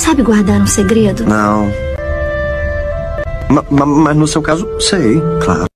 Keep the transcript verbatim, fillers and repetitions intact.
sabe guardar um segredo? Não. Ma- ma- mas no seu caso, sei, claro.